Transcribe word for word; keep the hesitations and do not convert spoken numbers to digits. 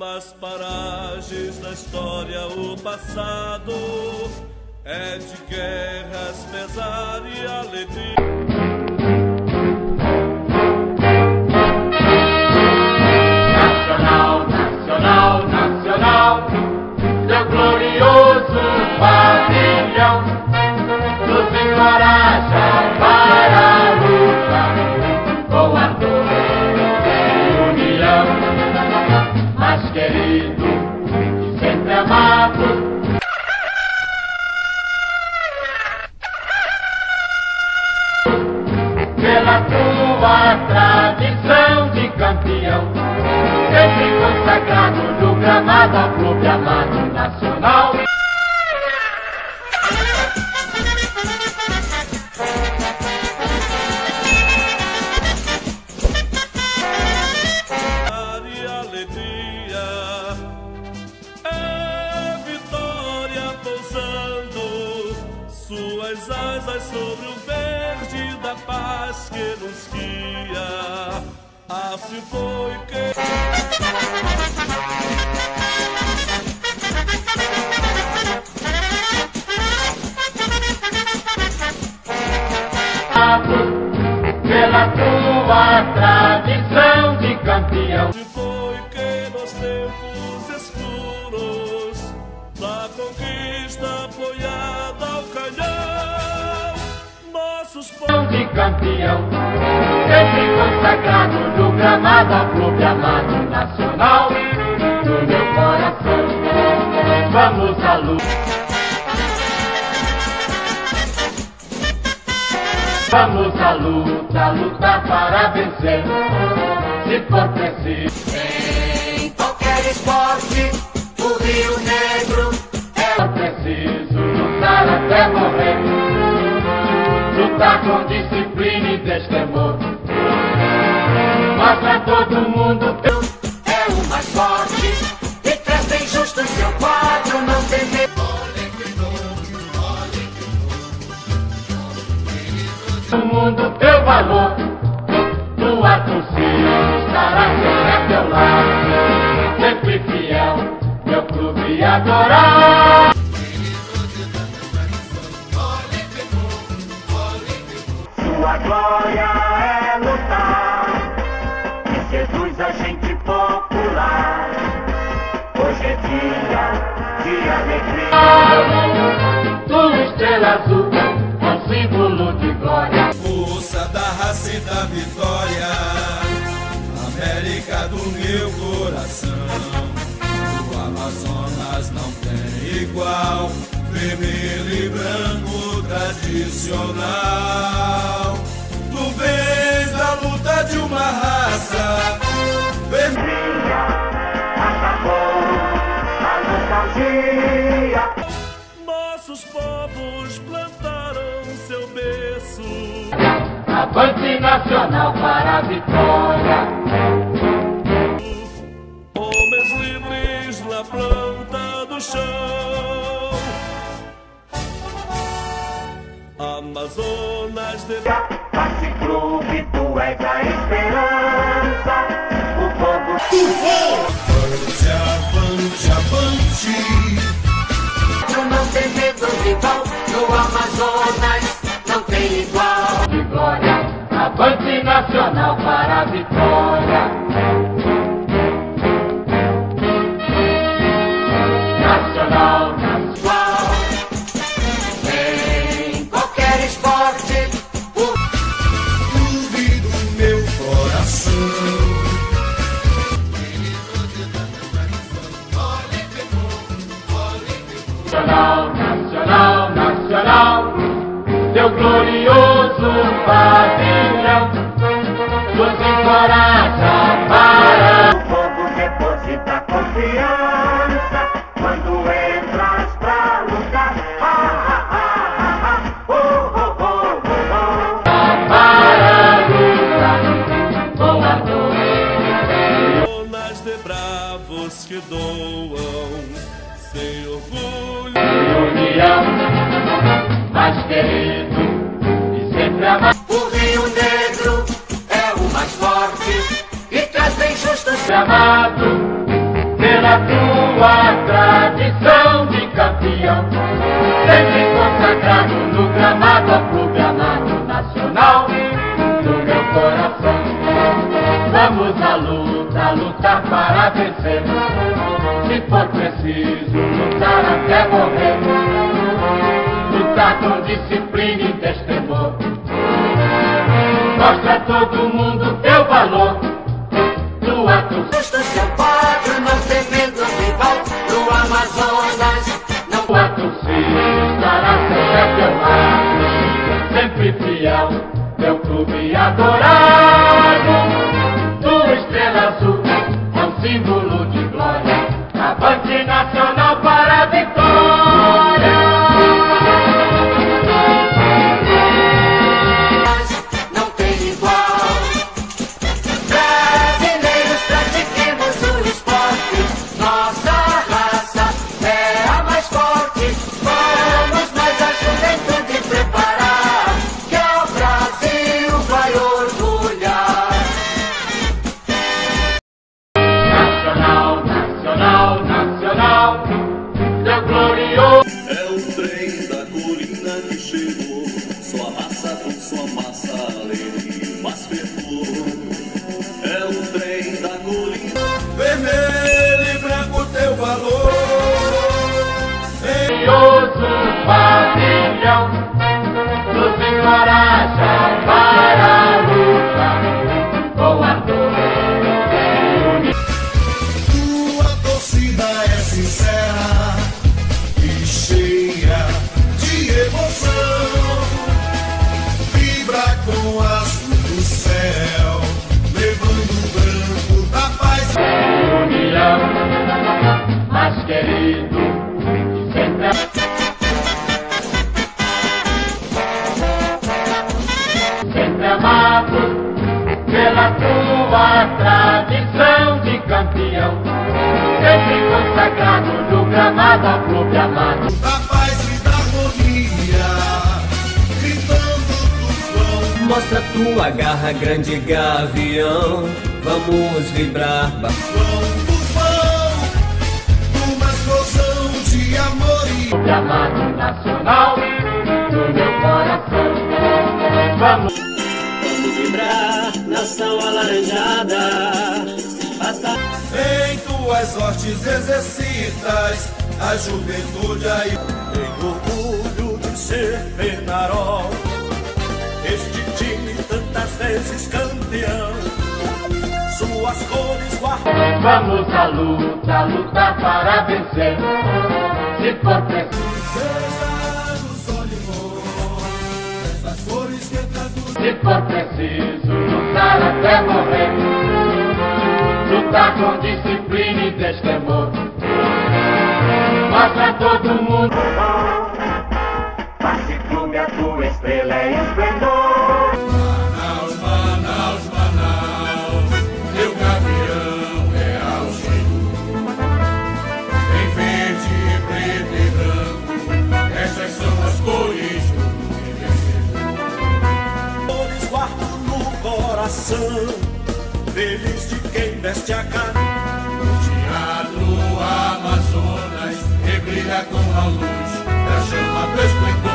Pelas paragens da história o passado é de guerras, pesar e alegria. Nacional, nacional, nacional, seu glorioso pavilhão nos encoraja para a luta com a dor e união. Mais querido e sempre amado, pela tua tradição de campeão, sempre consagrado no gramado ao clube amado nacional. Suas asas sobre o verde da paz que nos guia. Assim foi que pela tua tradição de campeão. Assim foi que nos tempos escuros da conquista apoiada ao canhão, nossos povos de campeão, sempre consagrado no gramado ao clube amado nacional. No meu coração, vamos à luta, vamos à luta, lutar para vencer, se for preciso. Em qualquer esporte, o Rio Negro é preciso lutar até morrer, lutar com disciplina e destemor. Mostra a todo mundo que é o mais forte e traz bem justo em seu quadro, não tem medo. O mundo teu valor, tua torcida estará sempre a teu lado, sempre fiel, meu clube adorar. Sua glória é lutar, e Jesus agente popular. Hoje é dia de alegria. Tua estrela azul é um símbolo de glória. força da raça e da vitória, América do meu coração. O Amazonas não tem igual, vermelho e branco tradicional. Tu vês a luta de uma raça vermelha, Acabou a nostalgia. nossos povos plantaram seu berço. Avante nacional para a vitória. Homens livres na planta do chão, Amazonas de Passe clube, tu és a esperança. O povo avante, avante, avante. não tem medo de igual. No Amazonas não tem igual. De glória, avante nacional para a vitória. Nacional, nacional. Em qualquer esporte, o Clube do meu coração. nacional, nacional, nacional, seu glorioso pavilhão nos encoraja para o povo deposita confiança quando entras pra lutar. Ah, ah, ah, ah, ah, oh, oh, oh, oh, oh. Para a luta com a dor. Zonas de bravos que doam sem orgulho. União, mais querido e sempre amado. O Rio Negro é o mais forte e traz bem justo amado pela pela tua tradição de campeão, sempre consagrado no gramado ao clube amado nacional do meu coração. Vamos à luta, lutar para vencer, se for preciso lutar até morrer, lutar com disciplina e destemor. Mostra a todo mundo teu valor, tua torcida. Seu quadro não temendo rival, no Amazonas não. Tua torcida estará sempre a teu lado, sempre fiel, teu clube adorado. Tua estrela azul é um símbolo de glória, avante nacional para a vitória. Não tem igual. Brasileiros, pratiquemos o esporte, nossa raça é a mais forte. Vamos nós a juventude preparar, que o Brasil vai orgulhar. Nacional, nacional, nacional, teu glorioso. É o trem da colina que chegou, sua raça com sua massa alegre, mas fervor. É o trem da colina. Vermelho e branco teu valor. Glorioso pavilhão nos encoraja para a luta com a dor. Tua torcida é sincera e cheia de emoção, vibra com o azul do céu, levando o branco da paz. União, mais querido, sempre sempre amado pela tua tradição de campeão, sempre consagrado no gramado ao clube amado. da paz e da harmonia, gritando do vão. Mostra tua garra, grande gavião. Vamos vibrar. Vão do vão, numa explosão de amor e Clube amado nacional do meu coração. Vamos. Vamos vibrar, nação alaranjada. Bata- Em tuas hortes exercitas a juventude aí. tenho orgulho de ser Penarol, este time tantas vezes campeão, suas cores guardam. Vamos à luta, lutar para vencer, se for preciso. Seja do sol e amor, essas cores que traduzem. Se for preciso lutar até morrer, lutar com disciplina e destemor. Mostra a todo mundo. Passe clube, a tua estrela é esplendor. Manaus, Manaus, Manaus, teu gavião é ao cheio. Em verde, preto e branco, essas são as cores do universo. Cores guardo no coração, feliz de quem veste a camisa. Teatro Amazonas rebrilha com a luz da chama do esplendor.